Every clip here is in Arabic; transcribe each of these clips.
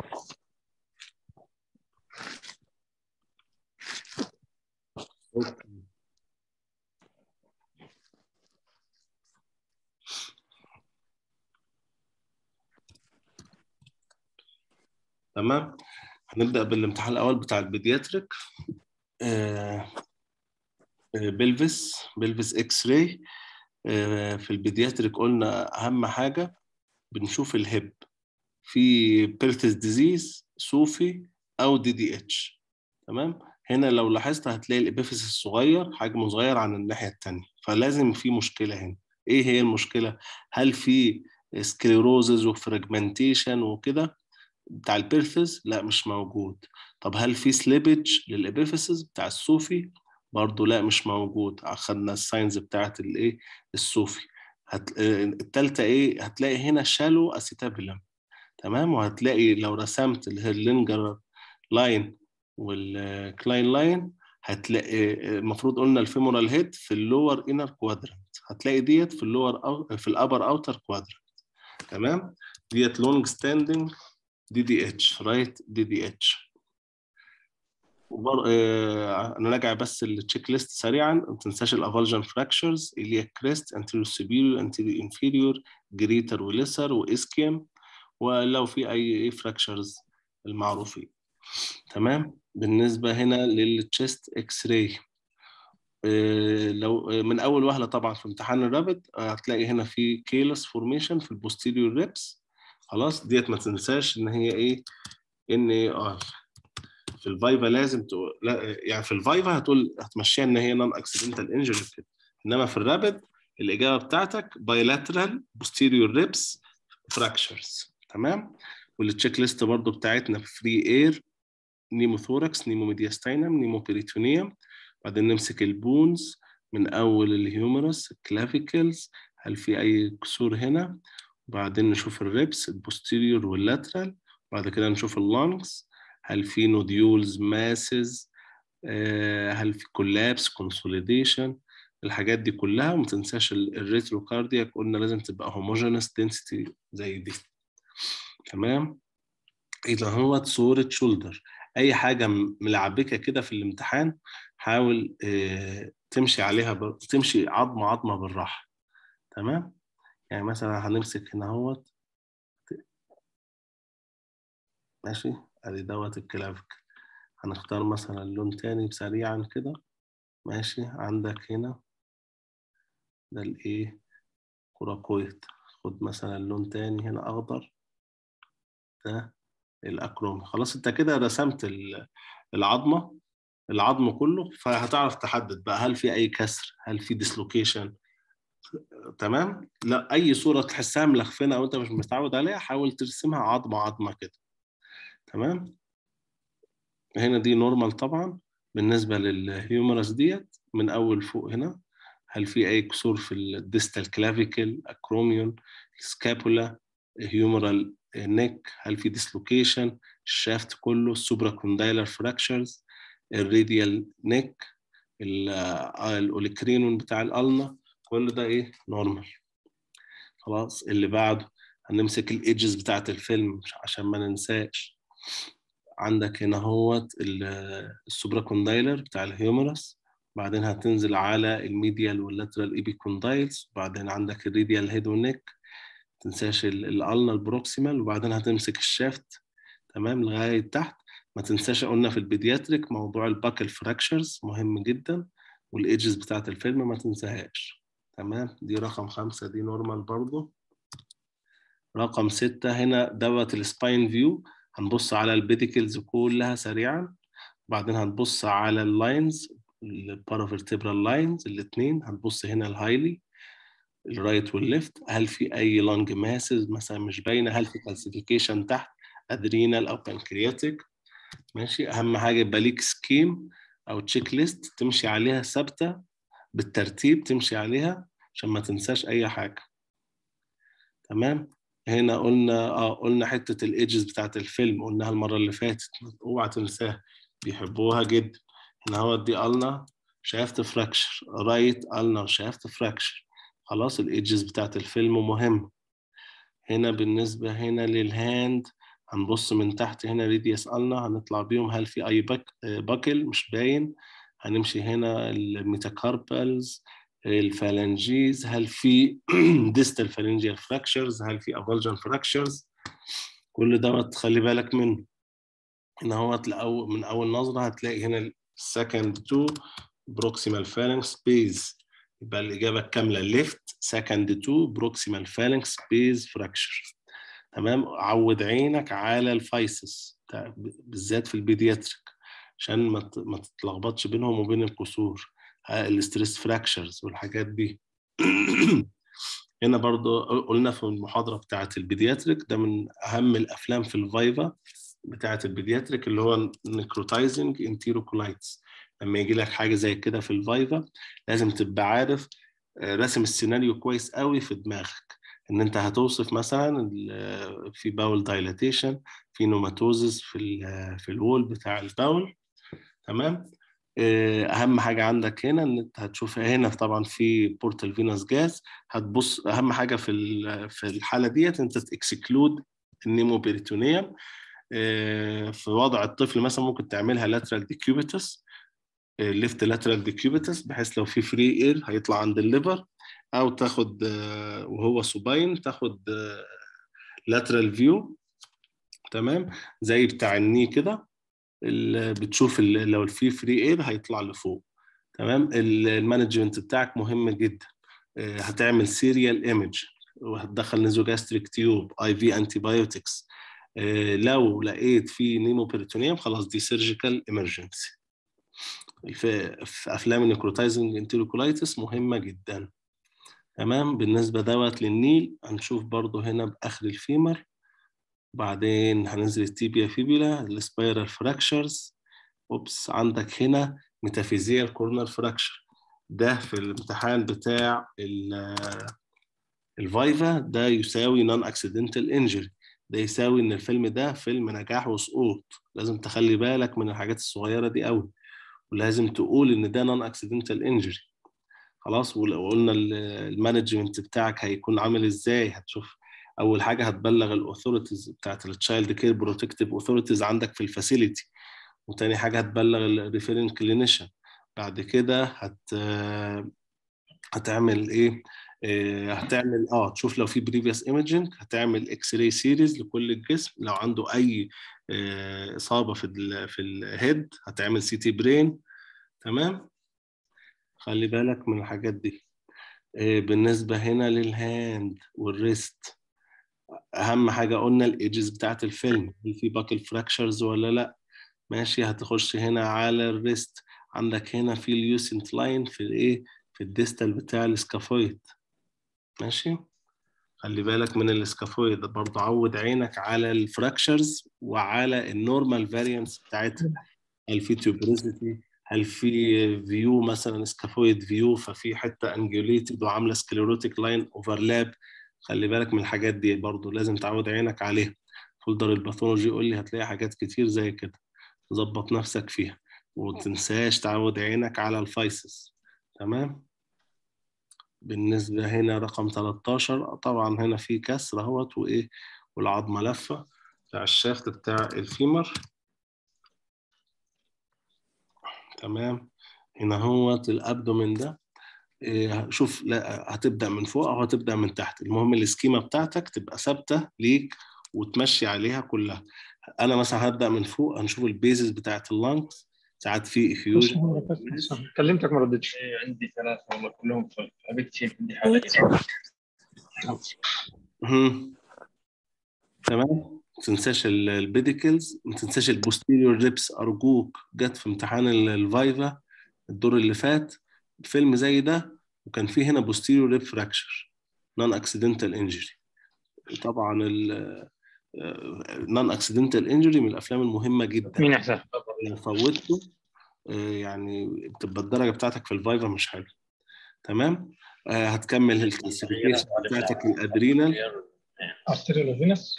تمام. هنبدأ بالامتحان الأول بتاع البيدياتريك. بلفس اكس راي. في البيدياتريك قلنا أهم حاجة بنشوف الهب في بيرتس ديزيز صوفي أو دي دي اتش. تمام. هنا لو لاحظت هتلاقي الإبيفيس الصغير حجمه صغير عن الناحية التانية، فلازم في مشكلة هنا. إيه هي المشكلة؟ هل في سكليروزز وفراجمنتيشن وكده بتاع البيرثز؟ لا مش موجود. طب هل في سليبج للابيفيسز بتاع الصوفي؟ برضه لا مش موجود. اخدنا الساينز بتاعت الايه الصوفي. التالتة ايه؟ هتلاقي هنا شالو اسيتابيلم. تمام. وهتلاقي لو رسمت الهيرلينجر لاين والكلاين لاين هتلاقي المفروض قلنا الفيمورال هيد في اللور انر كوادرنت، هتلاقي ديت في اللور أو في الابر اوتر كوادرنت. تمام. ديت لونج ستاندنج دي دي اتش، رايت دي دي اتش. نراجع بس التشيك ليست سريعا. ما تنساش الافالجن فراكشرز، الياك كريست، انتيريور سوبيريور، انتيريور انفيريور، جريتر وليسر واسكيم، ولو في اي فراكشرز المعروفين. تمام. بالنسبه هنا للتشيست اكس راي، لو من اول وهله طبعا في امتحان الرابد هتلاقي هنا في كيلس فورميشن في البوستيريور ريبس. خلاص ديت ما تنساش ان هي ايه، ان ايه في الفايفا لازم تقول لا، يعني في الفايفا هتمشيها ان هي نون اكسيدنتال انجري كده، انما في الرابد الاجابه بتاعتك بايلاترال بوستيريور ريبس فراكشرز. تمام. والتشيك ليست برضو بتاعتنا فري اير، نيموثوركس، نيمو ميدياستاينم، نيمو بيريتونيوم. بعدين نمسك البونز من اول الهيومرس، الكلافيكلز، هل في اي كسور هنا. وبعدين نشوف الريبس البوستيريور واللاترال. بعد كده نشوف اللانجز، هل في نوديولز ماسز، هل في كولابس كونسوليديشن، الحاجات دي كلها. وما تنساش الريتروكاردياك قلنا لازم تبقى هوموجينس دنسيتي زي دي. تمام. اذا هو صورة شولدر، اي حاجة ملعبكة كده في الامتحان حاول تمشي عليها تمشي عظمة عظمة بالراحة. تمام. يعني مثلا هنمسك هنا اهوت، ماشي، ادي دوت الكلافيك. هنختار مثلا لون تاني سريعا كده. ماشي. عندك هنا ده الايه كوراكويد. خد مثلا لون تاني هنا اخضر، ده الاكرومي. خلاص انت كده رسمت العظمه، العظم كله، فهتعرف تحدد بقى هل في اي كسر، هل في ديسلوكيشن. تمام. لا اي صوره تحسها ملخفنه او انت مش متعود عليها حاول ترسمها عظمه عظمه كده. تمام. هنا دي نورمال طبعا. بالنسبه للهيومرس ديت من اول فوق هنا، هل في اي كسور في الديستال كلافيكل، اكروميون، سكابولا، هيومرال نيك، هل في ديسلوكيشن، الشافت كله، السوبرا كوندايلر فراكشرز، الراديال نيك، الاوليكرينون بتاع الالنا، كل ده ايه نورمال. خلاص اللي بعده هنمسك الايدجز بتاعت الفيلم عشان ما ننساش. عندك هنا هوت السوبرا كوندايلر بتاع الهيومرس، بعدين هتنزل على الميديال واللاترال ايبي كوندايلز، وبعدين عندك الريديال هيد ونيك، تنساش الالنا البروكسيمال، وبعدين هتمسك الشافت. تمام لغايه تحت. ما تنساش قلنا في البيدياتريك موضوع الباكل فراكشرز مهم جدا، والايدجز بتاعت الفيلم ما تنساهاش. تمام. دي رقم 5 دي نورمال برضو. رقم 6 هنا دوت السباين فيو. هنبص على البيديكلز كلها سريعا، بعدين هنبص على اللاينز، البارافيرتبرال لاينز الاثنين. هنبص هنا الهايلي الرايت والليفت، هل في اي لانج ماسز مثلا مش باينه، هل في كالسيفيكيشن تحت ادرينال او بانكرياتيك. ماشي. اهم حاجه يبقى ليك سكيم او تشيك ليست تمشي عليها ثابته بالترتيب، تمشي عليها عشان ما تنساش اي حاجه. تمام. هنا قلنا حته الايدجز بتاعت الفيلم قلناها المره اللي فاتت، اوعى تنساها بيحبوها جدا. هنا هو دي قلنا شافت فراكشر، رايت قلنا شافت فراكشر. خلاص الايدجز بتاعت الفيلم مهم. هنا بالنسبه هنا للهاند هنبص من تحت هنا ريديوس ألنا هنطلع بيهم، هل في أي باكل مش باين. هنمشي هنا الميتاكاربالز، الفالنجيز، هل في ديستال فالنجيال فراكشرز، هل في افالجن فراكشرز. كل ده تخلي بالك منه. ان هو من اول نظره هتلاقي هنا second to proximal phalanx base، يبقى الاجابه الكامله left second to proximal phalanx base fracture. تمام. عود عينك على الفايسس بالذات في البيدياتريك عشان ما تتلخبطش بينهم وبين الكسور، الاستريس فراكشرز والحاجات دي. هنا برضو قلنا في المحاضرة بتاعة البيدياتريك ده من أهم الأفلام في الفايفا بتاعة البيدياتريك اللي هو نيكروتايزنج انتيروكولايتس. لما يجي لك حاجة زي كده في الفايفا لازم تبقى عارف راسم السيناريو كويس قوي في دماغك، ان انت هتوصف مثلا في باول دايلاتيشن، في نوماتوزس في الوول بتاع الباول. تمام. اهم حاجه عندك هنا ان انت هتشوفها هنا طبعا في بورتال فينوس جاز. هتبص اهم حاجه في الحاله ديت انت تكسكلود النيمو بيريتونيوم. في وضع الطفل مثلا ممكن تعملها لاترال ديكيوبيتس، ليفت لاترال ديكيوبيتس، بحيث لو في فري اير هيطلع عند الليفر، او تاخد وهو سوباين تاخد لاترال فيو. تمام. زي بتاع الني كده، بتشوف لو في فري اير هيطلع لفوق. تمام. المانجمنت بتاعك مهم جدا. هتعمل سيريال ايمج وهتدخل نيزوجاستريك تيوب، اي في انتي بايوتكس. لو لقيت في نيمو بيريتونيوم خلاص دي سيرجيكال ايمرجنسي. في افلام النيكروتايزنج انتيروكولايتس مهمه جدا. تمام. بالنسبه دوت للنيل هنشوف برضو هنا باخر الفيمر، بعدين هننزل التيبيا فيبولا، السبايرال فراكشرز. اوبس، عندك هنا ميتافيزيال كورنر فراكشر. ده في الامتحان بتاع الفايفا ده يساوي نون اكسيدنتال انجري، ده يساوي ان الفيلم ده فيلم نجاح وسقوط. لازم تخلي بالك من الحاجات الصغيره دي قوي، ولازم تقول ان ده نون اكسيدنتال انجري. خلاص. وقلنا المانجمنت بتاعك هيكون عامل ازاي. هتشوف اول حاجه هتبلغ الاوثوريتيز بتاعت التشايلد كير بروتكتيف اوثوريتيز عندك في الفاسيلتي، وتاني حاجه هتبلغ الريفيرنج كلينيشن. بعد كده هتعمل ايه؟ هتعمل تشوف لو في بريفيوس ايمجنج، هتعمل اكس راي سيريز لكل الجسم، لو عنده اي اصابه في الهيد هتعمل سي تي برين. تمام. خلي بالك من الحاجات دي. بالنسبة هنا للهاند والريست، أهم حاجة قلنا الإيدجز بتاعت الفيلم، هل في باكل فراكشرز ولا لأ. ماشي. هتخش هنا على الريست، عندك هنا في اليوسنت لاين في الإيه، في الديستال بتاع السكافويد. ماشي. خلي بالك من السكافويد برضه، عود عينك على الفراكشرز وعلى النورمال فاريانس بتاعتها. هل في تيوبريزيتي، هل في فيو مثلا سكافويد فيو ففي حته انجوليتد وعامله سكليروتيك لاين اوفرلاب. خلي بالك من الحاجات دي برضو لازم تعود عينك عليها. فولدر الباثولوجي يقول لي هتلاقي حاجات كتير زي كده، ظبط نفسك فيها ومتنساش تعود عينك على الفايسس. تمام. بالنسبة هنا رقم 13 طبعا هنا في كسر اهوت وايه، والعظمة لفة بتاع الشافت بتاع الفيمر. تمام. هنا هو الابدومين ده شوف، لا هتبدا من فوق او هتبدا من تحت، المهم السكيما بتاعتك تبقى ثابته ليك وتمشي عليها كلها. انا مثلا هبدا من فوق، هنشوف البيزز بتاعت اللانكس، ساعات في افيوجن. كلمتك ما ردتش. عندي ثلاثة والله كلهم فل. أبيك تشيل عندي حاجة. تمام. ما تنساش البيديكلز، ما تنساش البوستيريور ريبس ارجوك، جت في امتحان الفايفا الدور اللي فات فيلم زي ده وكان فيه هنا بوستيريور ريب فراكشر نون اكسيدنتال انجري. طبعا النون اكسيدنتال انجري من الافلام المهمه جدا، مين أحسن؟ لو فوتته يعني بتبقى الدرجه بتاعتك في الفايفا مش حلوه. تمام. هتكمل الكلاسيفيكيشن بتاعتك الادرينال. أرتريال فينس.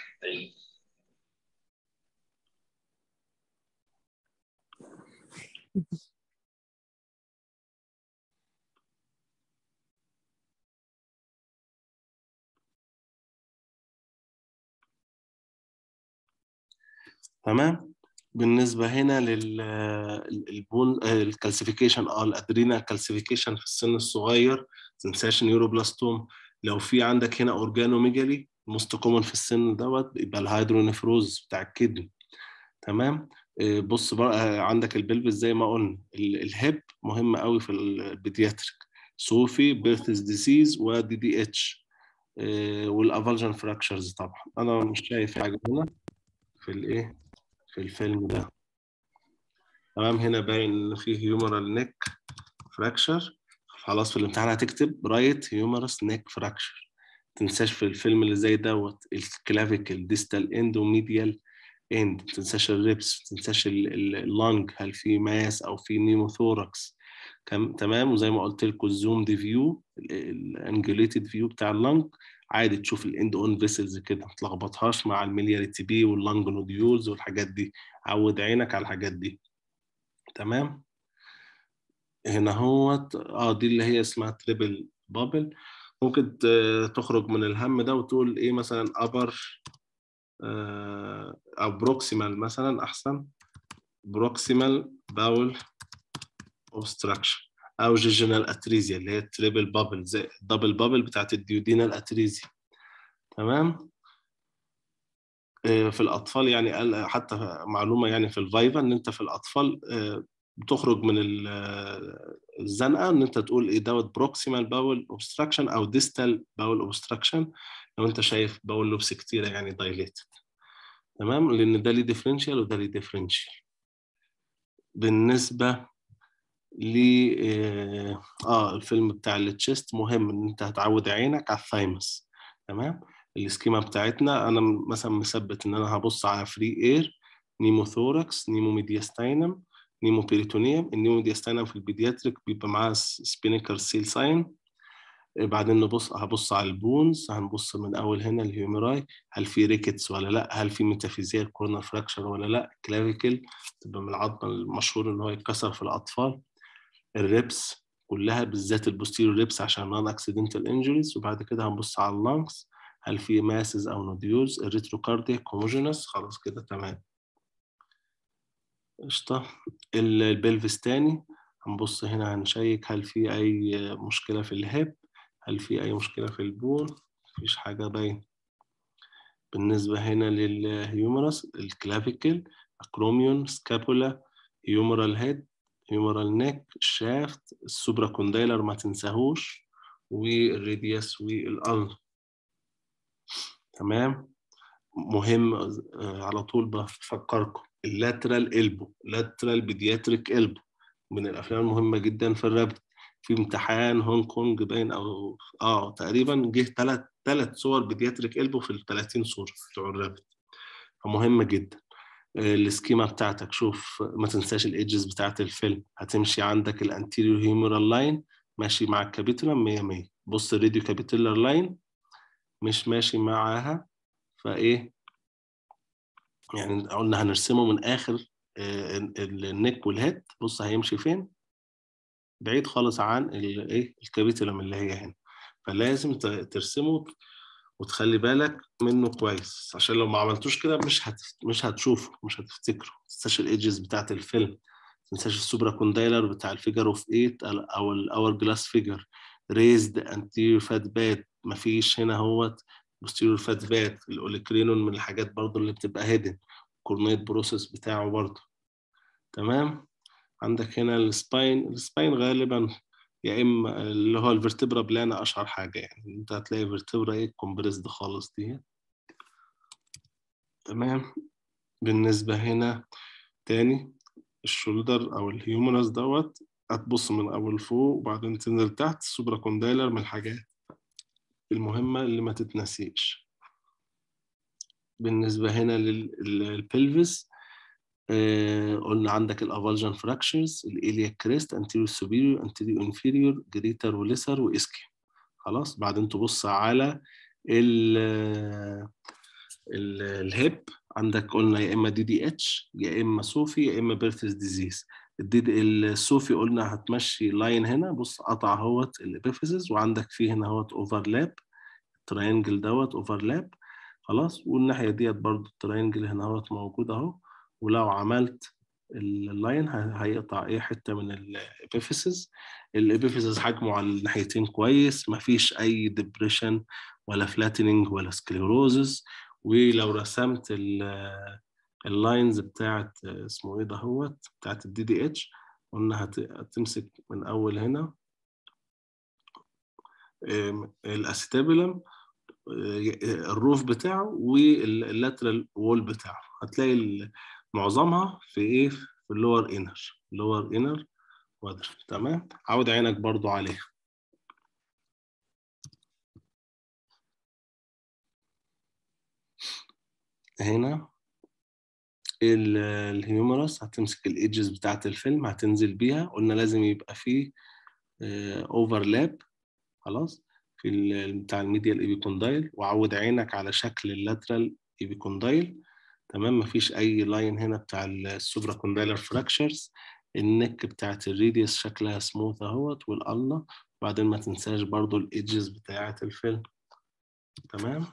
تمام. بالنسبه هنا للبون الكالسيفيكيشن، الادرينال كالسيفيكيشن في السن الصغير، ما تنساش نيوروبلاستوم. لو في عندك هنا اورجانوميجالي موست كومن في السن دوت، يبقى الهيدرونيفروز بتاع الكدني. تمام. بص بقى، عندك البلبس زي ما قلنا، الهيب مهم قوي في البيدياتريك، صوفي، بيرثز ديسيز، ودي دي اتش، والافالجن فراكشرز. طبعا انا مش شايف حاجه هنا في الايه، في الفيلم ده. تمام. هنا باين ان فيه هيومرال نيك فراكشر. خلاص في الامتحان هتكتب رايت هيومرس نيك فراكشر. تنساش في الفيلم اللي زي دوت الكلافيكل ديستال اند وميديال اند. ما تنساش الريبس، ما تنساش اللانج، هل في ماس او في نيموثوركس. تمام. وزي ما قلت لكم الزوم دي فيو، الانجليتد فيو بتاع اللانج، عادي تشوف الاند اون فيسلز كده، ما تلخبطهاش مع الميلياري تي بي واللانج نوديولز والحاجات دي. عود عينك على الحاجات دي. تمام. هنا هو دي اللي هي اسمها تريبل بابل. ممكن تخرج من الهم ده وتقول ايه مثلا ابر او بروكسيمال مثلا احسن، بروكسيمال باول اوبستراكشن، او جيجينال اتريزيا اللي هي التريبل بابل زي الدبل بابل بتاعت الديودينال اتريزيا. تمام. في الاطفال يعني حتى معلومه يعني في الفايفا ان انت في الاطفال بتخرج من الزنقه ان انت تقول ايه دوت بروكسيمال باول اوبستراكشن او ديستال باول اوبستراكشن لو انت شايف باول لوبس كتيره يعني دايليتد. تمام. لان ده ليه ديفرنشال وده ليه ديفرنشال. بالنسبه ل الفيلم بتاع التشيست، مهم ان انت هتعود عينك على الثايمس. تمام. السكيما بتاعتنا انا مثلا مثبت ان انا هبص على فري اير، نيموثوركس، نيمو ميدياستاينم، نيمو بيريتونيوم. النيمو ميدياستاينم في البيدياتريك بيبقى معاه سبينيكر سيل ساين. بعدين هبص على البونز، هنبص من اول هنا الهيومراي، هل في ريكتس ولا لا، هل في ميتافيزيال كورنر فراكشر ولا لا. كلافيكل تبقى من العظم المشهور ان هو يتكسر في الاطفال. الريبس كلها بالذات البوستيريور ريبس عشان نون اكسيدنتال انجريز. وبعد كده هنبص على اللانكس، هل في ماسز او نوديولز. الريتروكارديا هوموجينس. خلاص كده تمام. قشطه. البلفس تاني، هنبص هنا هنشيك هل في اي مشكله في الهيب، هل في اي مشكله في البون. مفيش حاجه باين. بالنسبه هنا للهيومرس، الكلافيكل، اكروميون، سكابولا، هيومرال هيد، هيومرال نيك، الشافت، السوبرا كوندايلر ما تنساهوش، والريدياس والألن. تمام. مهم على طول بفكركم اللاترال إلبو، لاترال بيدياتريك إلبو، من الأفلام المهمة جدا في الرابط. في امتحان هونج كونج باين أو تقريبا جه ثلاث صور بيدياتريك إلبو في ال 30 صورة بتوع الرابط، فمهمة جدا. السكيما بتاعتك، شوف ما تنساش الايدجز بتاعت الفيلم. هتمشي عندك الانتيريور هيمورال لاين ماشي مع الكابيتولم 100 100. بص الراديو كابيتولار لاين مش ماشي معاها، فايه يعني قلنا هنرسمه من اخر النك والهيد. بص هيمشي فين، بعيد خالص عن الايه الكابيتولم اللي هي هنا. فلازم ترسمه وتخلي بالك منه كويس، عشان لو ما عملتوش كده مش هتشوفه، مش هتفتكره. ما تنساش الايدجز بتاعت الفيلم، ما تنساش السوبرا كوندايلر بتاع الفيجر اوف 8 او الاور جلاس فيجر. ريزد انتيريور فات بات، مفيش هنا هوت بوستيريور فات بات. الاوليكرينون من الحاجات برضو اللي بتبقى هيدن، كورنيت بروسيس بتاعه برضو. تمام. عندك هنا السباين غالبا يا اما اللي هو الفرتبرا بلانا اشهر حاجه، يعني انت هتلاقي فيرتبرا ايه كومبريسد خالص دي. تمام. بالنسبه هنا تاني الشولدر او الهيومرس دوت، هتبص من اول فوق وبعدين تنزل تحت. السوبرا كوندايلر من الحاجات المهمه اللي ما تتنسيش. بالنسبه هنا للبلفس، قلنا عندك الافالجن فراكشرز، الاليا كريست، انتيريور سوبيريور، انتيريور انفيريور، جريتر وليسر واسكي. خلاص. بعدين تبص على الهيب، عندك قلنا يا اما دي دي اتش، يا اما صوفي، يا اما بيرثز ديزيز. الصوفي قلنا هتمشي لاين هنا، بص قطع اهوت الابيفيسز، وعندك فيه هنا اهوت اوفرلاب، التراينجل دوت اوفرلاب. خلاص. والناحيه ديت برضو التراينجل هنا اهوت موجود اهو، ولو عملت اللاين هيقطع ايه حته من الابيفيسز. الابيفيسز حجمه على الناحيتين كويس، مفيش اي ديبريشن ولا فلاتنينج ولا سكليروزز. ولو رسمت اللاينز بتاعت اسمه ايه دهوت بتاعت الدي دي اتش، قلنا هتمسك من اول هنا الاسيتابيلم، الروف بتاعه واللاترال وول بتاعه، هتلاقي معظمها في ايه في اللور انر كوادر. تمام، عود عينك برضو عليها. هنا الهيومرس هتمسك الايدجز بتاعت الفيلم هتنزل بيها، قلنا لازم يبقى فيه اوفرلاب خلاص في بتاع الميديال ايبيكوندايل، وعود عينك على شكل اللاترال ايبيكوندايل. تمام، مفيش اي لاين هنا بتاع السوبرا كوندايلر فراكشرز. النك بتاعت الريديوس شكلها سموث اهوت والالنا. وبعدين ما تنساش برضو الايدجز بتاعت الفيلم. تمام،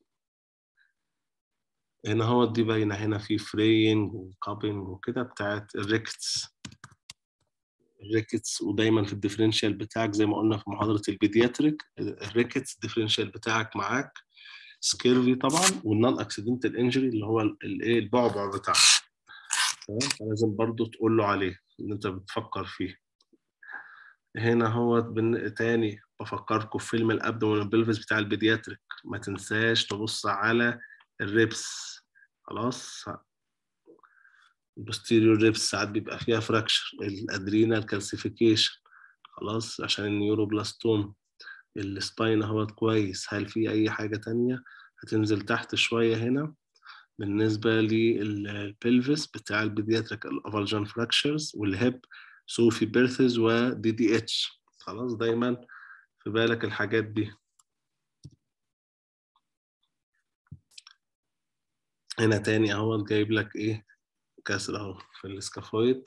هنا هو دي باينه، هنا في فرينج وكابنج وكده بتاعت الريكتس. ودايما في الديفرنشال بتاعك زي ما قلنا في محاضره البيدياتريك، الريكتس الديفرنشال بتاعك معاك سكيرفي طبعا، والنون اكسيدنتال انجري اللي هو الايه البعبع بتاعك. تمام، فلازم برضو تقول له عليه ان انت بتفكر فيه. هنا هو تاني بفكركم في فيلم الابدومين والبلفس بتاع البيدياتريك، ما تنساش تبص على الريبس. خلاص، البوستيريور ريبس ساعات بيبقى فيها فراكشر، الادرينال كالسيفيكيشن خلاص عشان النيوروبلاستوم. السباين اهوت كويس. هل في اي حاجة تانية؟ هتنزل تحت شوية هنا بالنسبة للبلفس بتاع البيدياتريك، الافالجان فراكشرز والهيب سوفي بيرثز ودي دي اتش. خلاص، دايما في بالك الحاجات دي. هنا تاني اهو جايب لك ايه كسر اهو في السكافويد.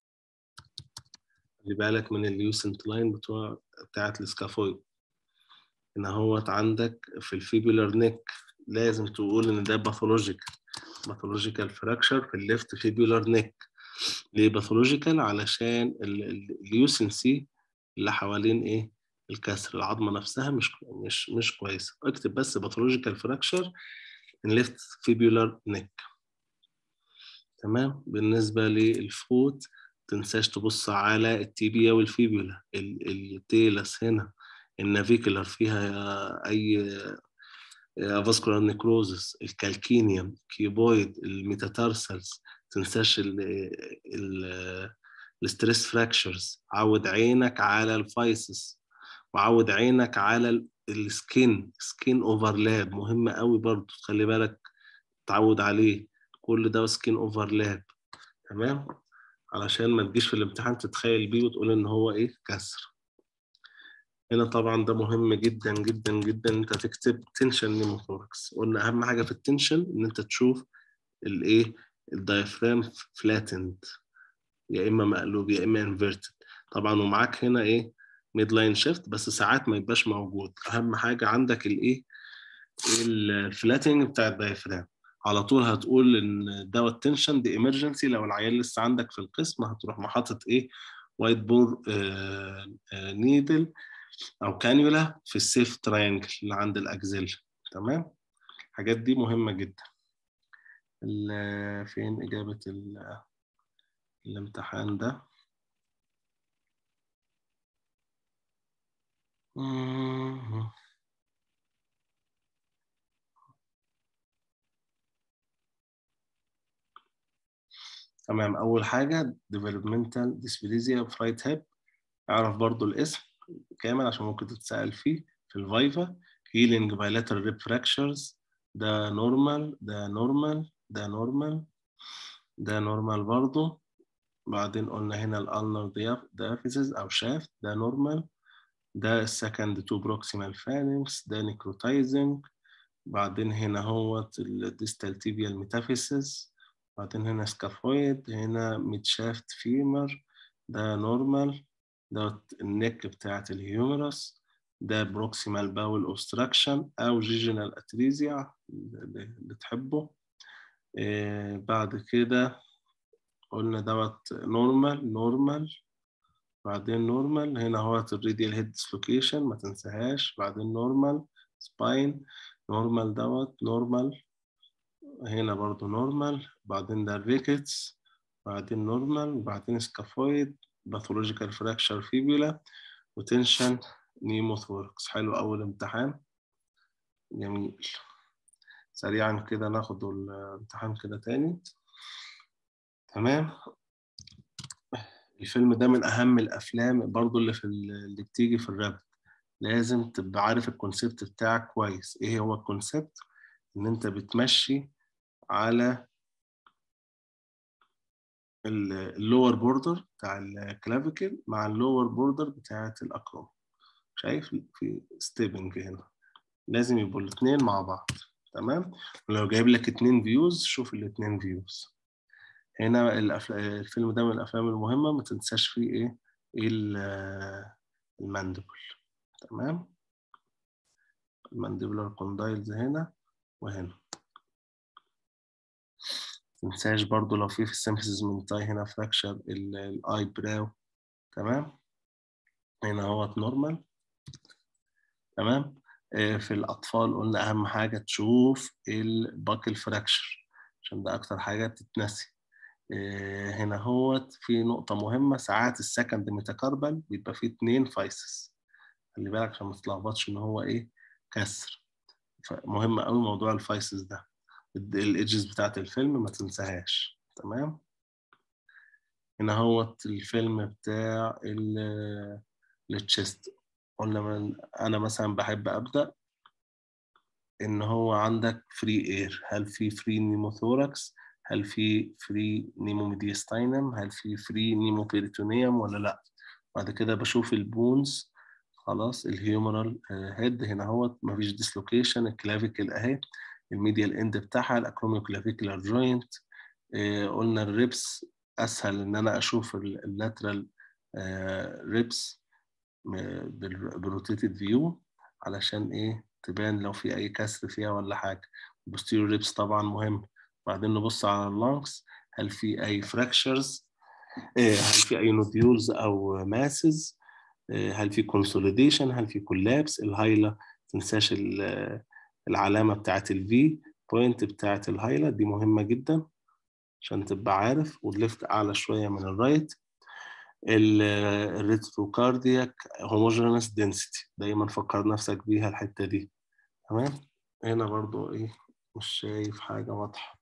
خلي بالك من اليوسنت لاين بتاعت السكافويد. هنا هو عندك في الفيبولار نيك لازم تقول ان ده باثولوجيكال فراكشر في الليفت فيبولار نيك. ليه باثولوجيكال؟ علشان اليوسنسي اللي حوالين ايه الكسر، العظمه نفسها مش كويسه. اكتب بس باثولوجيكال فراكشر in left fibular neck. تمام، بالنسبه للفوت تنساش تبص على التيبيا والفيبولا. التيلس هنا النافيكولار فيها اي فاسكولار نيكروزس، الكالكينيوم، كيبويد، الميتاتارسلز. تنساش الستريس فراكشرز. عود عينك على الفايسس، وعود عينك على سكين اوفرلاب، مهم قوي برضو تخلي بالك تعود عليه. كل ده سكين اوفرلاب. تمام، علشان ما تجيش في الامتحان تتخيل بيه وتقول ان هو ايه كسر. هنا طبعا ده مهم جدا جدا جدا، انت تكتب تنشن نيموثوركس. قلنا اهم حاجه في التنشن ان انت تشوف الايه الدايفرام فلاتند، يا اما مقلوب يا اما انفيرتد طبعا. ومعاك هنا ايه ميد لاين شيفت، بس ساعات ما يبقاش موجود. اهم حاجه عندك الايه الفلاتنج بتاع الدايفرام. على طول هتقول ان دوت التنشن دي ايمرجنسي. لو العيال لسه عندك في القسم هتروح محطط ايه وايت بور نيدل او كانيولا في السيف تراينجل اللي عند الاكزيل. تمام، الحاجات دي مهمه جدا. فين اجابه الامتحان ده؟ تمام، اول حاجه developmental dysplasia of right hip. اعرف برضو الاسم كامل عشان ممكن تتسأل فيه في الفايفا. healing bilateral rib fractures، ده نورمال ده نورمال ده نورمال ده نورمال برضو. بعدين قلنا هنا الالنر diaphysis او شافت، ده نورمال. ده السكند تو بروكسيمال فالنكس، ده نيكروتايزنج. بعدين هنا هو الديستال تيبيال ميتافيسيس. بعدين هنا سكافويد، هنا ميدشافت فيمر، ده نورمال. ده النك بتاعت الهيومرس. ده بروكسيمال باول اوبستراكشن او جيجينال اتريزيا اللي تحبه. بعد كده قلنا دوت نورمال بعدين نورمال. هنا هو الراديال هيد ديسلوكيشن ما تنساهاش، بعدين نورمال سباين نورمال دوت نورمال، هنا برضو نورمال، بعدين ده الريكتس، بعدين نورمال، وبعدين سكافويد، باثولوجيكال فراكشر فيبولا، وتنشن نيموثوركس. حلو أول امتحان، جميل. سريعا كده ناخد الامتحان كده تاني. تمام. الفيلم ده من أهم الأفلام برضو اللي بتيجي في الراب. لازم تبقى عارف الكونسيبت بتاعك كويس. إيه هو الكونسيبت؟ إن أنت بتمشي على اللور بوردر بتاع الكلافيكل مع اللور بوردر بتاعة الأقرام. شايف في ستيبنج هنا، لازم يبقوا الاثنين مع بعض. تمام. ولو جايب لك 2 فيوز شوف ال2 فيوز. هنا الفيلم ده من الافلام المهمه، ما تنساش فيه ايه الماندبل. تمام. المانديبولار كوندايلز هنا وهنا. ما تنساش برضو لو في السيمفيسيس منتاي هنا فراكشر الاي براو. تمام. هنا هو نورمال. تمام. في الأطفال قلنا أهم حاجة تشوف الباكل فراكشر عشان ده أكتر حاجة بتتنسي. هنا هو في نقطة مهمة، ساعات السكند ميتاكاربال بيبقى فيه 2 فايسس، خلي بالك عشان ما تتلخبطش إن هو كسر. مهم قوي موضوع الفايسس ده. الإيدجز بتاعت الفيلم ما تنساهاش. تمام. هنا هو الفيلم بتاع التشيست. قلنا أنا مثلا بحب أبدأ ان هو عندك فري اير، هل في فري نيموثوركس، هل في فري نيموميديستاينم، هل في فري نيموبيريتونيوم ولا لا. بعد كده بشوف البونز، خلاص الهيومرال هيد هنا هو مفيش ديسلوكيشن، الكلافيكل اهي، الميديال اند بتاعها الاكروميوكلافيكولار جوينت. قلنا الريبس اسهل ان انا اشوف اللاترال ريبس بالروتيتد فيو علشان تبان لو في اي كسر فيها ولا حاجه. البوستيريور ريبس طبعا مهم. بعدين نبص على اللانكس، هل في اي فراكشرز، هل في اي نوديولز او ماسز، هل في كونسوليديشن، هل في كولابس. الهايلا تنساش العلامه بتاعت الفي بوينت بتاعت الهايلا دي مهمه جدا عشان تبقى عارف. والليفت اعلى شويه من الرايت. الريتروكاردياك هوموجينس دنسيتي دايما فكر نفسك بيها الحته دي. تمام. هنا برضو مش شايف حاجه واضحه.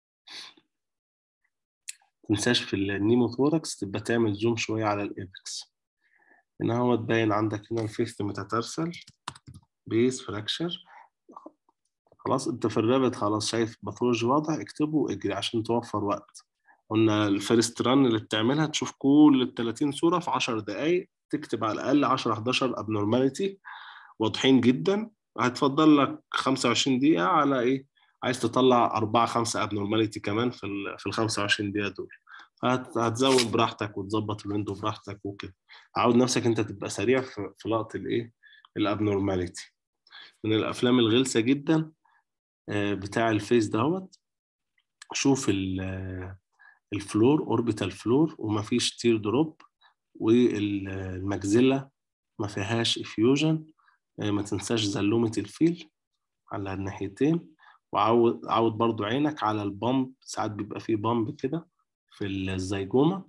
متنساش في النيموثوركس تبقى تعمل زوم شويه على الابكس. هنا هو تبين عندك هنا الفيفث ميتاتارسل بيس فراكشر. خلاص انت في الرابط خلاص شايف باثولوجي واضح، اكتبه واجري عشان توفر وقت. قلنا الفيرست ران اللي بتعملها تشوف كل ال 30 صورة في 10 دقايق، تكتب على الأقل 10 11 abnormality واضحين جدا. هتفضل لك 25 دقيقة على عايز تطلع 4 5 abnormality كمان في ال 25 دقيقة دول. هتزود براحتك وتظبط الويندو براحتك وكده. عود نفسك انت تبقى سريع في لقط الابنورماليتي. من الافلام الغلسة جدا بتاع الفيس دهوت. شوف الفلور اوربيتال فلور ومفيش تير دروب، والمجزلة ما فيهاش افيوجن. ما تنساش زلومة الفيل على الناحيتين. وعود برضو عينك على البامب، ساعات بيبقى فيه بامب كده في الزيجومة.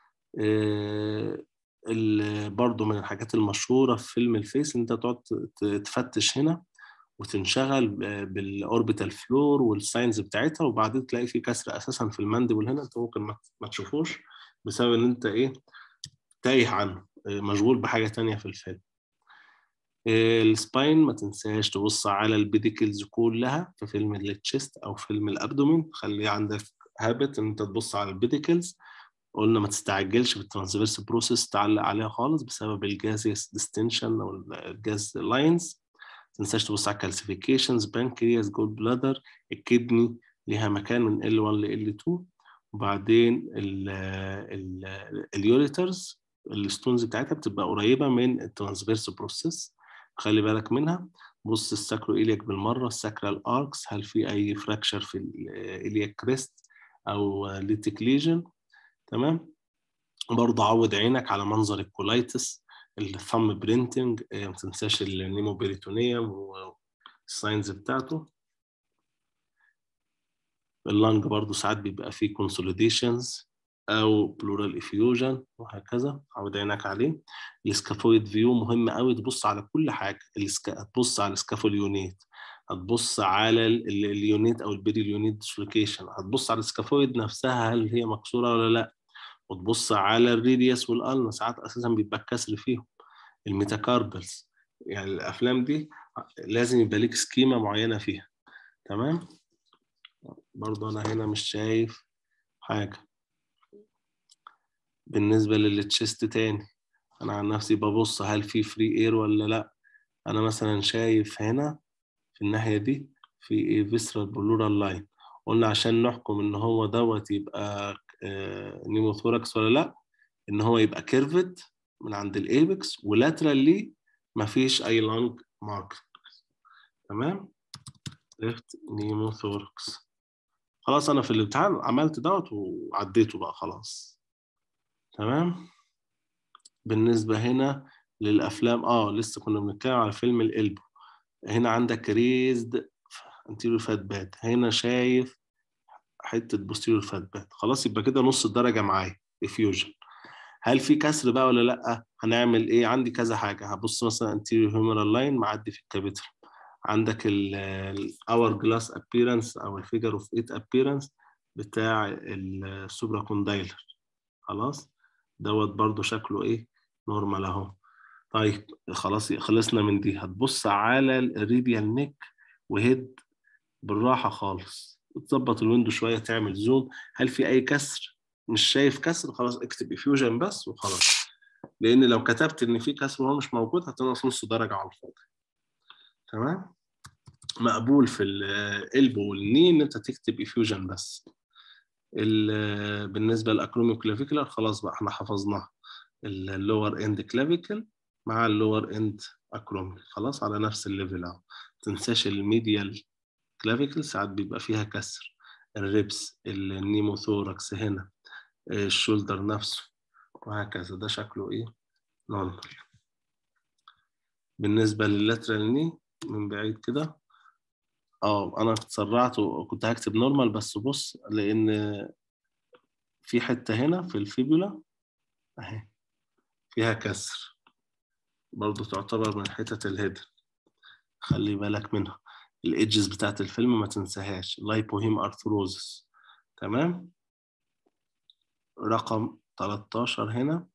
برضو من الحاجات المشهورة في فيلم الفيس انت تقعد تفتش هنا وتنشغل بالاوربيتال فلور والساينز بتاعتها، وبعدين تلاقي في كسر اساسا في المانديبل هنا انت ممكن ما تشوفوش بسبب ان انت تايه عنه، مشغول بحاجه تانية في الفيلم. السباين ما تنساش تبص على البيديكلز كلها في فيلم التشيست او فيلم الابدومين. خلي عندك هابت ان انت تبص على البيديكلز. قلنا ما تستعجلش بالترانسفيرس بروسيس تعلق عليها خالص بسبب الجاز ديستنشن او الجاز لاينز. تنساش تبص على الكالسيفيكيشنز، بانكرياس، جول بلادر، الكدني ليها مكان من L1 ل L2. وبعدين اليوريترز الستونز بتاعتها بتبقى قريبة من الترانسفيرس بروسيس، خلي بالك منها. بص الساكرو إلياك بالمرة، الساكرال اركس هل في أي فراكشر في الإلياك كريست أو ليتيك ليجن. تمام. برضه عود عينك على منظر الكولايتس، الثumb برينتنج، ما تنساش النيمو بريتونيوم والساينز بتاعته. اللنج برضه ساعات بيبقى فيه كونسوليديشنز او بلورال افيوجن وهكذا، عود عينك عليه. السكافويد فيو مهم قوي، تبص على كل حاجه. هتبص على السكافول يونيت، هتبص على اليونيت او البيري اليونيت ديسلوكيشن، هتبص على السكافويد نفسها هل هي مكسوره ولا لا، وتبص على الريديوس والالنا، ساعات اساسا بيبقى الكسر فيهم. الميتاكاربلز، يعني الافلام دي لازم يبقى ليك سكيمه معينه فيها. تمام. برضه انا هنا مش شايف حاجه. بالنسبه للتشيست تاني، انا عن نفسي ببص هل في فري اير ولا لا. انا مثلا شايف هنا في الناحيه دي في ايه فيسرال بلورال لاين، قلنا عشان نحكم ان هو دوت يبقى نيموثوركس ولا لا، ان هو يبقى كيرفد من عند الايبكس ولاترال ليه مفيش اي لانج مارك. تمام. ليفت نيموثوركس. خلاص انا في الامتحان عملت دوت وعديته بقى خلاص. تمام. بالنسبه هنا للافلام، لسه كنا بنتكلم على فيلم القلب. هنا عندك ريزد انتيريور فات بات، هنا شايف حته بوستيريور فات بات. خلاص يبقى كده نص الدرجه معايا افيوجن. هل في كسر بقى ولا لا؟ هنعمل ايه؟ عندي كذا حاجه. هبص مثلا anterior humeral line معدي في الكابيتال، عندك our glass appearance او الفيجر اوف 8 appearance بتاع السوبرا كوندايلر. خلاص دوت برضو شكله ايه؟ نورمال اهو. طيب خلاص خلصنا من دي. هتبص على الريديال نيك وهيد بالراحه خالص، وتظبط الويندو شويه، تعمل زوم. هل في اي كسر؟ مش شايف كسر، خلاص اكتب افيوجن بس وخلاص، لان لو كتبت ان في كسر وهو مش موجود هتنقص نص درجه على الفاضي. تمام. مقبول في القلب والني ان انت تكتب افيوجن بس. بالنسبه للاكروميو كلافيكولار خلاص بقى احنا حفظناها، اللور اند كلافيكل مع اللور اند اكروميو، خلاص على نفس الليفل اهو. ما تنساش الميديال كلافيكل ساعات بيبقى فيها كسر، الريبس، النيموثوركس هنا، الشولدر نفسه وهكذا. ده شكله ايه؟ نورمال. بالنسبة لللاترال ني من بعيد كده، انا اتسرعت وكنت هكتب نورمال، بس بص لان في حتة هنا في الفيبولا اهي فيها كسر، برضو تعتبر من حتة الهيد، خلي بالك منها. الايدجز بتاعت الفيلم ما تنساهاش، لايبوهيم ارثروزس. تمام. رقم 13 هنا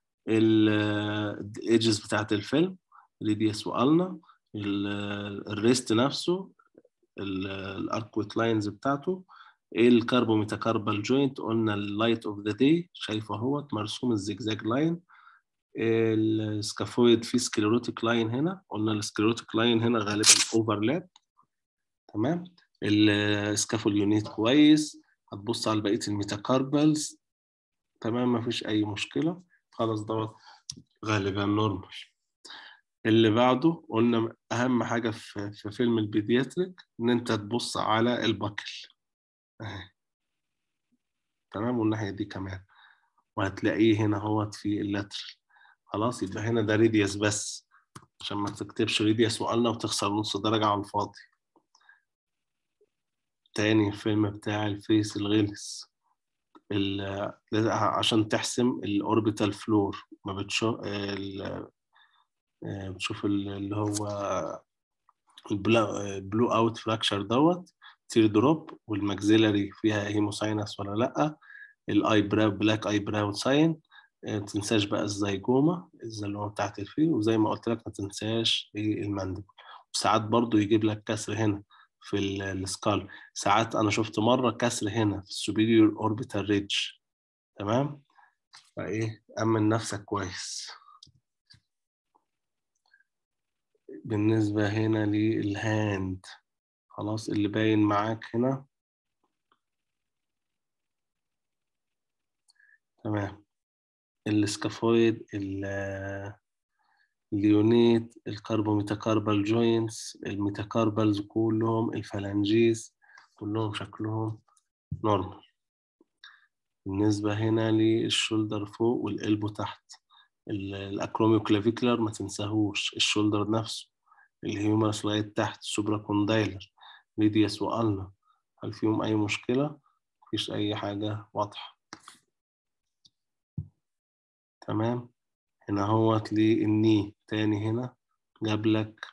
الايدجز بتاعت الفيلم، ريديوس والنا، الريست نفسه، الاركويت لاينز بتاعته، ايه الكاربو ميتاكاربال جوينت، قلنا اللايت اوف ذا داي شايفه اهوت مرسوم الزجزاج لاين. السكافويد فيه سكليروتيك لاين هنا، قلنا السكليروتيك لاين هنا غالبا اوفرلاب. تمام. السكافول يونيت كويس. هتبص على بقيه الميتاكاربالز، تمام مفيش اي مشكله. خلاص دوت غالبا نورمال. اللي بعده قلنا اهم حاجه في فيلم البيدياتريك ان انت تبص على البكل اهي. تمام. والناحيه دي كمان، وهتلاقيه هنا اهوت في اللاترال. خلاص يبقى هنا ده ريديوس بس، عشان ما تكتبش ريديوس وقلنا وتخسر نص درجه على الفاضي. تاني الفيلم بتاع الفيس الغلس، عشان تحسم الاوربيتال فلور ما بتشوف بتشوف اللي هو البلو اوت فراكشر دوت، تير دروب، والماكسيلاري فيها هيموساينس ولا لا، الاي براو بلاك اي براو ساين. ما تنساش بقى الزيجوما اللي هو بتاعت الفيل، وزي ما قلت لك ما تنساش الماندبل. وساعات برضو يجيب لك كسر هنا في السكال، ساعات انا شفت مره كسر هنا في السوبيريور اوربيتال ريدج. تمام. فايه امن نفسك كويس. بالنسبه هنا للهاند، خلاص اللي باين معاك هنا. تمام. السكافويد، اليونيت، الكاربوميتاكاربال جوينتس، الميتاكاربالز كلهم، الفالانجيز كلهم شكلهم نورمال. بالنسبة هنا للشولدر فوق والقلبه تحت، الاكروميوكلافيكولار ما تنساهوش، الشولدر نفسه، الهيومرس لغاية تحت، السوبرا كوندايلر، ميدياس والنا. هل فيهم أي مشكلة؟ مفيش أي حاجة واضحة. تمام. هنا هو للني تاني، هنا جاب لك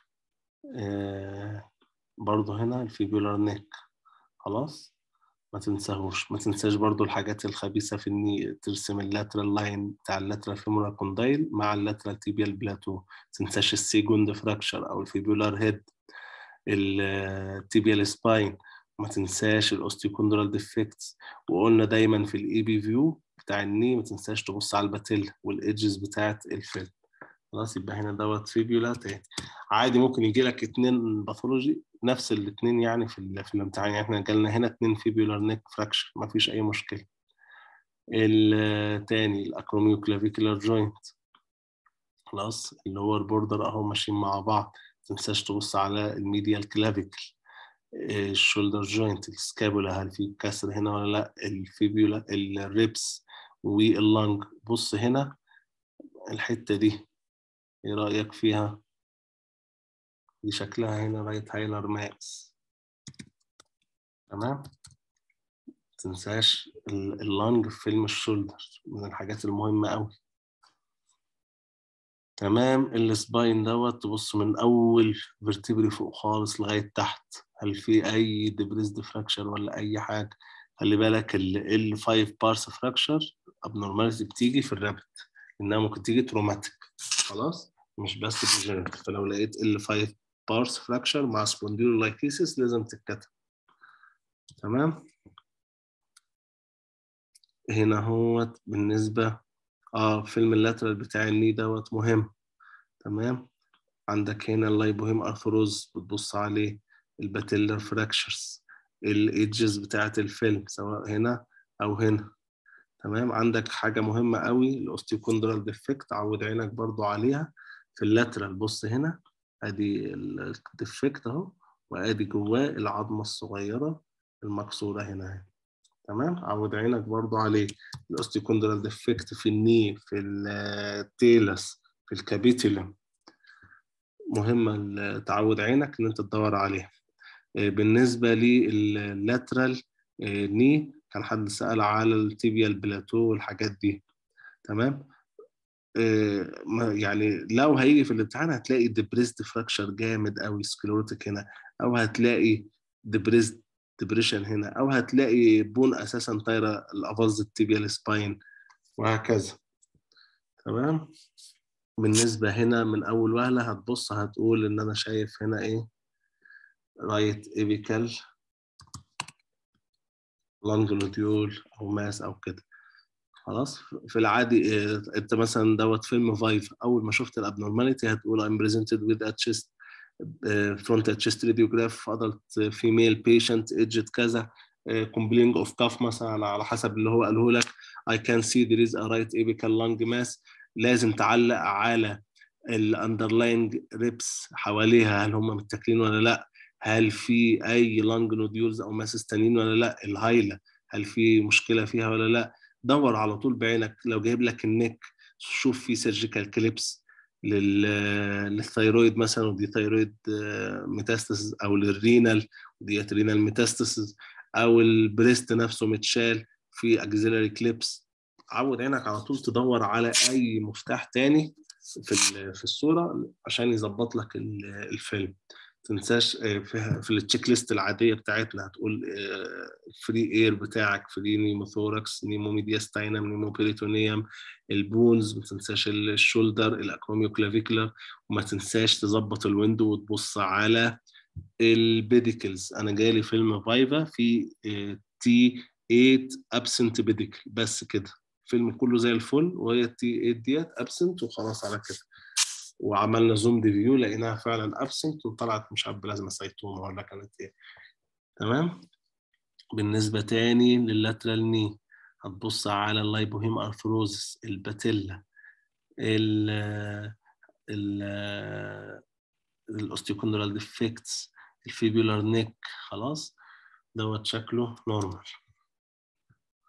برضه هنا الفيبولار نيك. خلاص، ما تنساهوش. ما تنساش برضو الحاجات الخبيثة في إني ترسم اللاترال لاين بتاع اللاترال فيمورال كوندايل مع اللاترال تيبيال بلاتو. ما تنساش السيجوند فراكشر أو الفيبولار هيد، التيبيال سباين. ما تنساش الاوستيوكوندرال ديفكتس. وقلنا دايما في الاي بي فيو بتاع الني ما تنساش تبص على الباتيل والايدجز بتاعت الفيلم. خلاص، يبقى هنا دوت فيبيولا تاني. عادي ممكن يجي لك 2 باثولوجي نفس الاثنين يعني في الامتحان. يعني احنا جالنا هنا 2 فيبيولار نيك فراكشر، ما فيش اي مشكله. التاني الاكروميو كلافيكولار جوينت، خلاص اللور بوردر اهو ماشيين مع بعض. ما تنساش تبص على الميديال كلافيكل، الشولدر جوينت، السكابولا هل في كسر هنا ولا لا، الفيبيولا، الريبس واللنج. بص هنا الحته دي ايه رايك فيها؟ دي شكلها هنا رايت هايلر ماكس. تمام. متنساش اللانج في فيلم الشولدر، من الحاجات المهمة أوي. تمام. السباين دوت تبص من أول فيرتبري فوق خالص لغاية تحت، هل في أي ديبريسد فراكشر ولا أي حاجة؟ خلي بالك ال 5 بارس فراكشر ابنورماليتي بتيجي في الرابت، إنها ممكن تيجي تروماتيك. خلاص، مش بس ديجنريتيف. فلو لقيت ال 5 بارس فراكشر مع سبونديلولايتيسيس لازم تتكتب. تمام. هنا هو بالنسبة فيلم اللاترال بتاع الني دوت مهم. تمام. عندك هنا اللايبوهيم ارثروز بتبص عليه، الباتيلر فراكشرز، الايدجز بتاعت الفيلم سواء هنا او هنا. تمام. عندك حاجة مهمة قوي الاوستيوكوندرال ديفكت، عود عينك برضو عليها في اللاترال. بص هنا، ادي الديفكت اهو، وادي جواه العظمة الصغيرة المكسورة هنا. تمام. عود عينك برضو عليه، الاوستيوكوندرال ديفكت في الني، في التيلس، في الكابيتولم. مهمة تعود عينك ان انت تدور عليها. بالنسبة لللاترال ني، كان حد سأل على التيبيال بلاتو والحاجات دي. تمام. يعني لو هيجي في الامتحان هتلاقي ديبريسد فراكشر جامد قوي سكليروتيك هنا، او هتلاقي ديبريسد ديبريشن هنا، او هتلاقي بون اساسا طايره الافاز التيبيال سباين، وهكذا. تمام. بالنسبه هنا من اول وهله هتبص هتقول ان انا شايف هنا ايه، رايت ايبيكال لانج نوديول او ماس او كده. خلاص. في العادي انت مثلا دوت فيلم فايف، اول ما شفت الابنورماليتي هتقول I'm presented with a chest frontal chest radiograph adult female patient aged كذا complaining of cough مثلا على حسب اللي هو قاله لك. I can see there is a right apical lung mass. لازم تعلق على الاندرلاينج ريبس حواليها، هل هم متاكلين ولا لا، هل في اي لانج نوديولز او ماسس تانيين ولا لا، الهايله هل في مشكله فيها ولا لا. دور على طول بعينك. لو جايب لك النك شوف في سيرجيكال كليبس للثيرويد مثلا، ودي ثيرويد ميتاستاسيس، او للرينال وديت رينال ميتاستاسيس، او البريست نفسه متشال في اكزيلاري كليبس. عود عينك على طول تدور على اي مفتاح تاني في الصوره عشان يظبط لك الفيلم. تنساش في التشيك ليست العاديه بتاعتنا هتقول فري اير بتاعك، فري نيموثوركس، نيمو ميدياستاينم، نيمو بيريتونيوم، البونز. ما تنساش الشولدر، الاكروميو كلافيكولار. وما تنساش تظبط الويندو وتبص على البيديكلز. انا جالي فيلم فايفا في تي 8 ابسنت بيديكل، بس كده الفيلم كله زي الفل، وهي تي 8 ديت ابسنت وخلاص على كده. وعملنا زوم ريفيو لقيناها فعلا ابسنت، وطلعت مش عارف بلازما سايتوما ولا كانت ايه. تمام. بالنسبه تاني لللاترال ني، هتبص على اللايبوهيم ارثروزس، الباتيلا، ال ال الاوستيوكوندرال ديفكتس، الفيبولار نيك. خلاص، دوت شكله نورمال.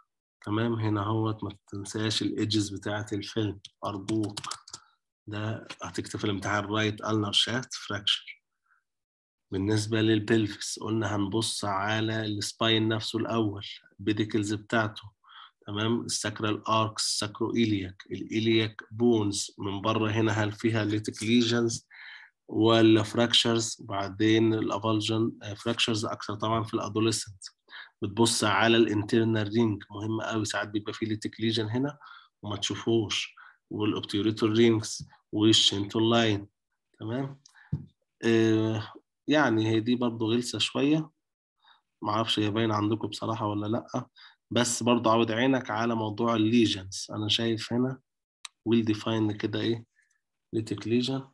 تمام. هنا اهوت ما تنساش الايدجز بتاعه الفيلم ارجوك، ده هتكتب في الامتحان رايت النر شافت فراكشر. بالنسبه للبلفس قلنا هنبص على السباين نفسه الاول، البيديكلز بتاعته، تمام. الساكرال اركس، ساكرو إيلياك، الإيلياك بونز من بره هنا هل فيها ليتك ليجنز ولا فراكشرز. بعدين الافالجن فراكشرز اكثر طبعا في الادوليسنت. بتبص على الانترنال رينج، مهم قوي، ساعات بيبقى فيه ليتك ليجن هنا وما تشوفوش، والاوبتيوريتور رينجز والشنتون لاين، تمام. يعني هي دي برضو غلسة شوية، معرفش هي باينة عندكم بصراحة ولا لأ، بس برضو عود عينك على موضوع الليجنز. أنا شايف هنا ويل ديفاين كده إيه ليتك ليجن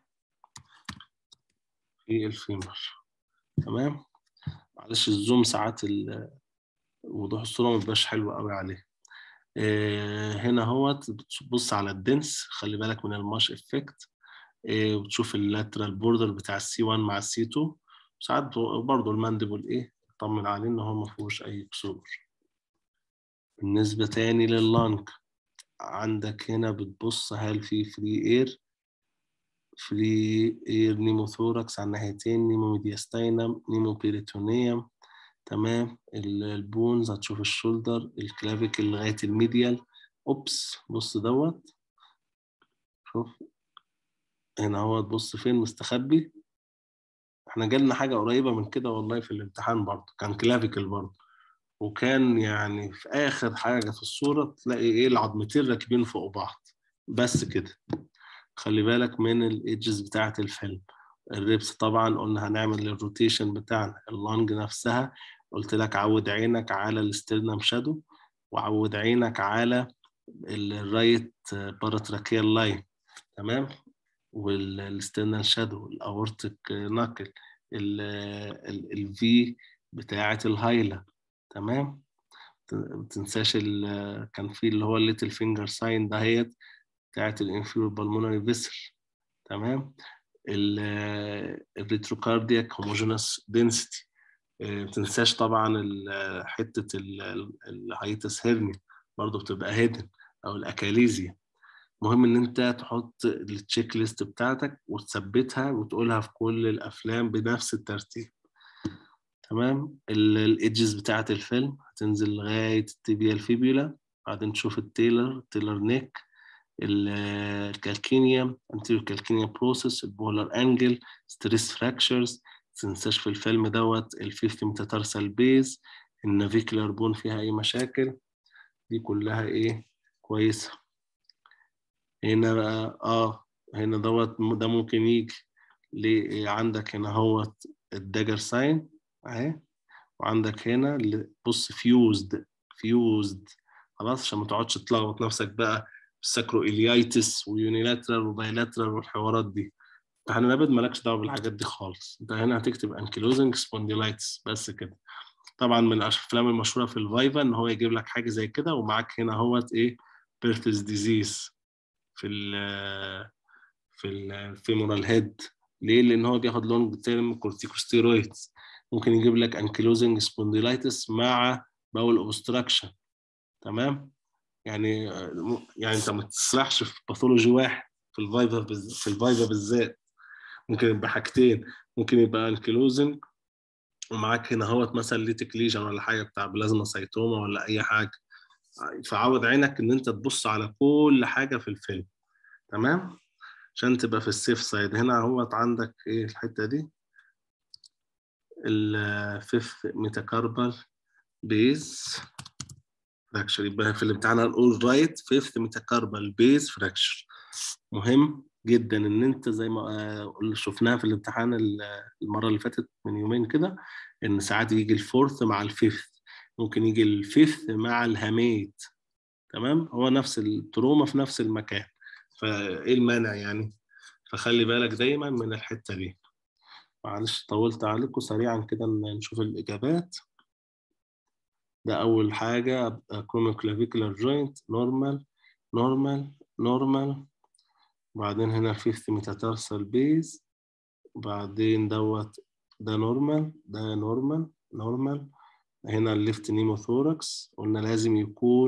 في الفيمر، تمام. معلش الزوم ساعات وضوح الصورة مبيبقاش حلو قوي عليه. هنا هوت بتبص على الدنس، خلي بالك من الماش افكت، وتشوف اللاترال بوردر بتاع السي 1 مع السي 2. ساعات برضو المانديبل ايه طمن عليه ان هو ما فيهوش اي كسور. بالنسبة تاني لللانج، عندك هنا بتبص هل في فري اير، فري اير نيموثوركس على الناحيتين، نيمو ميدياستاينم، نيمو بيريتونيوم، تمام. البونز هتشوف الشولدر، الكلافيكل لغاية الميديال. اوبس بص دوت، شوف هنا هو تبص فين مستخبي. احنا جالنا حاجة قريبة من كده والله في الامتحان برضه، كان كلافيكل برضه، وكان يعني في آخر حاجة في الصورة تلاقي ايه العظمتين راكبين فوق بعض بس كده. خلي بالك من الايدجز بتاعة الفيلم. الريبس طبعا قلنا هنعمل الروتيشن بتاعنا. اللانج نفسها قلت لك عود عينك على الاسترنم شادو، وعود عينك على الرايت باراتراكيال لاين، تمام، والاسترنال شادو، الاورتيك ناكل، الفي بتاعة الهايلا، تمام. ما تنساش كان في اللي هو الليتل فينجر ساين دهيت بتاعة الانفيرور بالمونري فيسل، تمام. الريتروكاردياك هوموجينوس دنسيتي. ما تنساش طبعا حته الهايتس هيرني برضه بتبقى هيدن، او الاكاليزيا. مهم ان انت تحط التشيك ليست بتاعتك وتثبتها وتقولها في كل الافلام بنفس الترتيب، تمام. الايدجز بتاعت الفيلم هتنزل لغايه التيبيا الفيبيولا، بعدين تشوف التيلر نيك، الكالكينيا anterior calcaneal process، البولار انجل، ستريس فراكشرز. متنساش في الفيلم دوت الفيفث ميتاتارسال بيز، النافيكولار بون فيها اي مشاكل، دي كلها ايه كويسه. هنا بقى هنا دوت ده ممكن يجي ليه عندك هنا هوت الداجر ساين اهي، وعندك هنا بص فيوزد خلاص، عشان ما تقعدش تلخبط نفسك بقى ساكرو إليايتس ويونيلاترال وبايلاترال والحوارات دي. امتحان الابد مالكش دعوه بالحاجات دي خالص، انت هنا هتكتب انكيلوزنج سبونديلايتس بس كده. طبعا من الافلام المشهوره في الفايفا ان هو يجيب لك حاجه زي كده، ومعاك هنا اهوت ايه بيرتس ديزيز في في الفيمورال هيد. ليه؟ لان هو بياخد لونج تيرم كورتيكوستيرويدز. ممكن يجيب لك انكيلوزنج سبونديلايتس مع باول اوبستراكشن، تمام. يعني انت ما تسرحش في باثولوجي واحد في الفايفا بالذات. ممكن يبقى حاجتين، ممكن يبقى انكيلوزنج ومعاك هنا هوت مثلا ليتك ليجن ولا حاجه بتاع بلازما سيتوما ولا اي حاجه. فعود عينك ان انت تبص على كل حاجه في الفيلم، تمام، عشان تبقى في السيف سايد. هنا هوت عندك ايه الحته دي الفيف ميتاكاربال بيز فراكشر، يبقى في الامتحان هنقول رايت فيفث ميتاكاربال بيز فراكشر. مهم جدا ان انت زي ما شفناها في الامتحان المره اللي فاتت من يومين كده، ان ساعات يجي الفورث مع الفيفث، ممكن يجي الفيفث مع الهاميت، تمام. هو نفس التروما في نفس المكان، فايه المانع يعني؟ فخلي بالك دايما من الحته دي. معلش طولت عليكم، سريعا كده نشوف الاجابات. ده اول حاجه كروموكلافيكولار جوينت نورمال نورمال نورمال، وبعدين هنا الفيفث ميتاتارسال بيز، وبعدين دوت ده نورمال ده نورمال نورمال. هنا الليفت نيموثوركس قلنا لازم يكون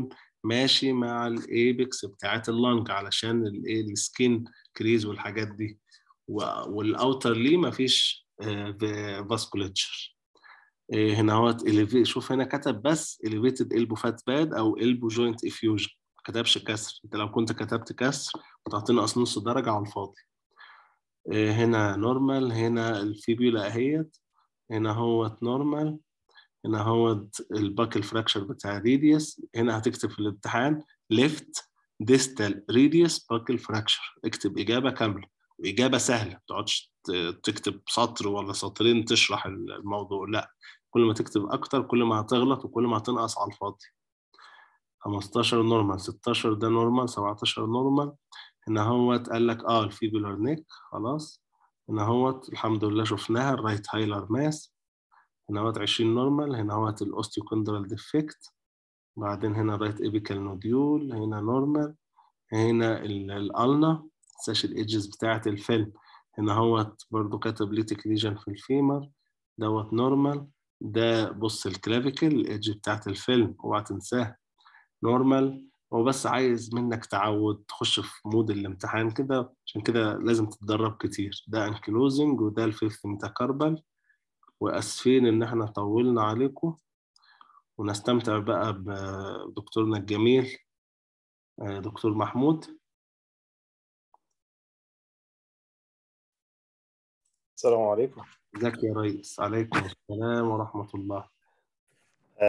ماشي مع الايبكس بتاعت اللنج علشان الايه السكين كريز والحاجات دي، والاوتر ليه مفيش فاسكوليتشر. هنا هو شوف هنا كتب بس elevated elbow fat pad او elbow joint effusion، ما كتبش كسر. انت لو كنت كتبت كسر كنت هتنقص نص درجة على الفاضي. هنا نورمال، هنا الفيبيولا اهيت، هنا هو نورمال، هنا هو الباكل فراكشر بتاع الريديوس. هنا هتكتب في الامتحان ليفت ديستال ريديوس باكل فراكشر، اكتب إجابة كاملة وإجابة سهلة، ما تقعدش تكتب سطر ولا سطرين تشرح الموضوع، لا، كل ما تكتب أكتر كل ما هتغلط وكل ما هتنقص على الفاضي. 15 نورمال، 16 ده نورمال، 17 نورمال. هنا هو قال لك الفيبولار نيك خلاص. هنا هو الحمد لله شفناها الرايت هايلر ماس. هنا هو 20 نورمال. هنا هو الاوستيوكوندرال ديفكت. بعدين هنا رايت ايبيكال نوديول، هنا نورمال. هنا الالنا تنساش الايدجز بتاعه الفيلم. هنا هو برضو كاتب ليتك ليجن في الفيمر دوت نورمال. ده بص الكلافيكل الايدج بتاعه الفيلم اوعى تنساها نورمال. هو بس عايز منك تعود تخش في مود الامتحان كده، عشان كده لازم تتدرب كتير. ده انكلوزنج وده الفيفث ميتاكاربال. واسفين ان احنا طولنا عليكم، ونستمتع بقى بدكتورنا الجميل دكتور محمود. السلام عليكم. ازيك يا ريس؟ عليكم السلام ورحمة الله.